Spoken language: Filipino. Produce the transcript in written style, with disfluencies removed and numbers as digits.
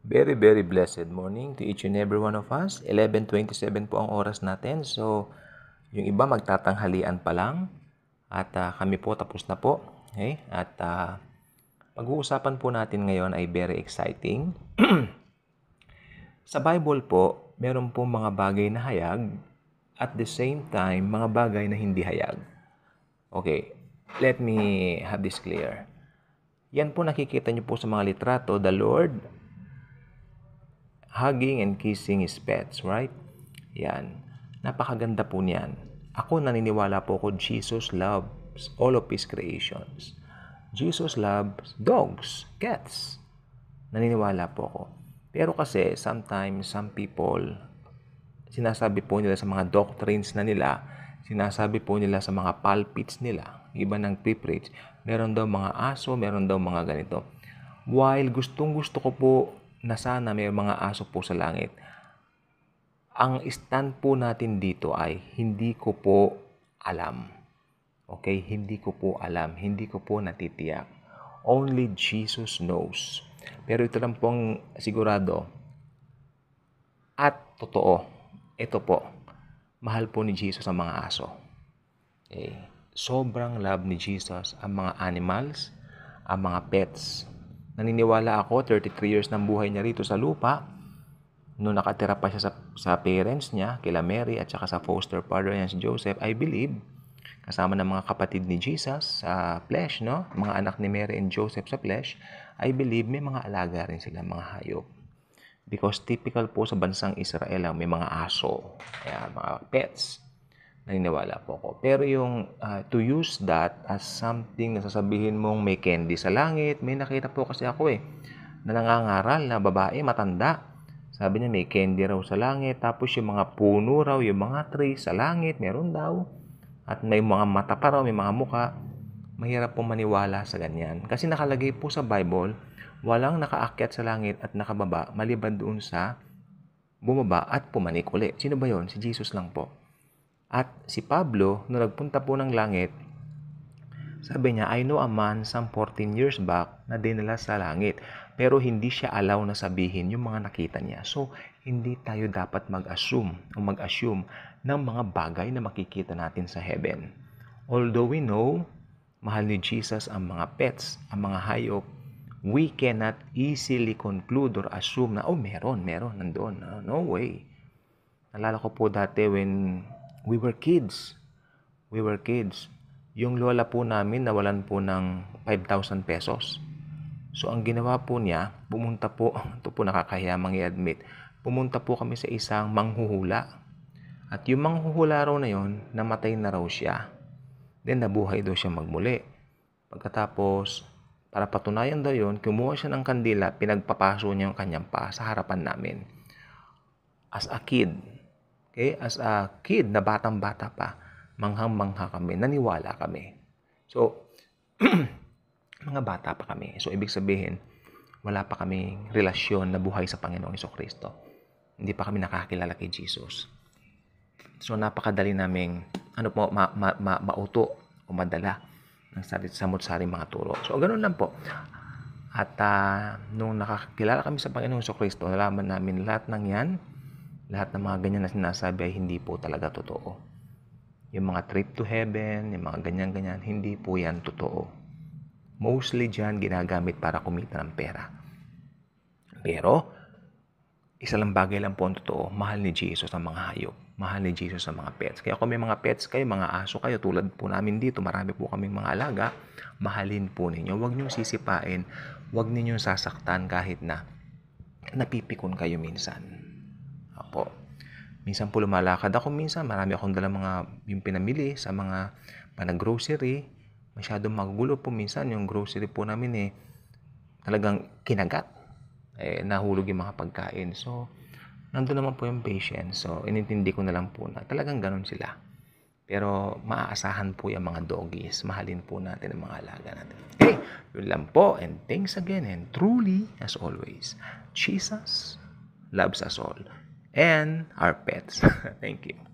Very, very blessed morning to each and every one of us. 11:27 po ang oras natin. So, yung iba magtatanghalian pa lang. At kami po tapos na po. Okay? At pag-uusapan po natin ngayon ay very exciting. Sa Bible po, meron po mga bagay na hayag. At the same time, mga bagay na hindi hayag. Okay, let me have this clear. Yan po nakikita niyo po sa mga litrato, the Lord hugging and kissing his pets, right? Yan. Napakaganda po niyan. Ako naniniwala po ko Jesus loves all of his creations. Jesus loves dogs, cats. Naniniwala po ako. Pero kasi sometimes some people sinasabi po nila sa mga doctrines na nila, sinasabi po nila sa mga pulpits nila, iba ng pre-preach, meron daw mga aso, meron daw mga ganito. While gustong-gusto ko po na sana may mga aso po sa langit, ang stand po natin dito ay hindi ko po alam. Okay? Hindi ko po alam. Hindi ko po natitiyak. Only Jesus knows. Pero ito lang pong sigurado at totoo. Ito po, mahal po ni Jesus ang mga aso. Okay? Sobrang love ni Jesus ang mga animals, ang mga pets. Naniniwala ako, 33 years ng buhay niya rito sa lupa, noong nakatira pa siya sa parents niya, kila Mary at saka sa foster father niya si Joseph, I believe, kasama ng mga kapatid ni Jesus sa flesh, no? Mga anak ni Mary and Joseph sa flesh, I believe may mga alaga rin sila, mga hayop. Because typical po sa bansang Israel, may mga aso, kaya mga pets. Naniniwala po ako. Pero yung to use that as something na sasabihin mong may candy sa langit, may nakita po kasi ako na nangangaral na babae, matanda. Sabi niya may candy raw sa langit, tapos yung mga puno raw, yung mga trees sa langit, meron daw. At may mga mata pa raw, may mga muka. Mahirap po maniwala sa ganyan. Kasi nakalagay po sa Bible, walang nakaakyat sa langit at nakababa, maliban doon sa bumaba at pumanik uli. Sino ba yon? Si Jesus lang po. At si Pablo, nung nagpunta po ng langit, sabi niya, I know a man some 14 years back na dinala sa langit. Pero hindi siya allow na sabihin yung mga nakita niya. So, hindi tayo dapat mag-assume ng mga bagay na makikita natin sa heaven. Although we know, mahal ni Jesus ang mga pets, ang mga hayop, we cannot easily conclude or assume na, meron, nandoon. No way. Nalala ko po dati when we were kids. Yung lola po namin nawalan po ng 5,000 pesos. So, ang ginawa po niya, pumunta po, ito po nakakahiyamang i-admit, pumunta po kami sa isang manghuhula. At yung manghuhula raw na yon, namatay na raw siya. Then, nabuhay daw siya magmuli. Pagkatapos, para patunayan daw yon, kumuha siya ng kandila, pinagpapaso niya yung kanyang paa sa harapan namin. As a kid, na batang-bata pa, manghang-mangha kami, naniwala kami. So, mga bata pa kami. So, ibig sabihin, wala pa kaming relasyon na buhay sa Panginoong Jesucristo. Hindi pa kami nakakilala kay Jesus. So, napakadali naming mauto o madala ng samot-saring mga turo. So, ganun lang po. At nung nakakilala kami sa Panginoong Jesucristo, nalaman namin lahat ng yan, lahat ng mga ganyan na sinasabi ay hindi po talaga totoo. Yung mga trip to heaven, yung mga ganyan-ganyan, hindi po yan totoo. Mostly dyan ginagamit para kumita ng pera. Pero, isa lang bagay lang po ang totoo, mahal ni Jesus ang mga hayop. Mahal ni Jesus ang mga pets. Kaya kung may mga pets kayo, mga aso kayo, tulad po namin dito, marami po kaming mga alaga, mahalin po ninyo. Huwag ninyong sisipain, huwag ninyong sasaktan kahit na napipikon kayo minsan. Apo. Minsan po lumalakad ako, minsan marami akong dalang mga yung pinamili sa mga panag-grocery. Masyadong magugulo po minsan yung grocery po namin talagang kinagat. Nahulog yung mga pagkain. So, nandun naman po yung patience. So, inintindi ko na lang po na talagang ganun sila. Pero maaasahan po yung mga doggies. Mahalin po natin ang mga alaga natin. Okay, yun lang po. And thanks again. And truly, as always, Jesus loves us all. And our pets. Thank you.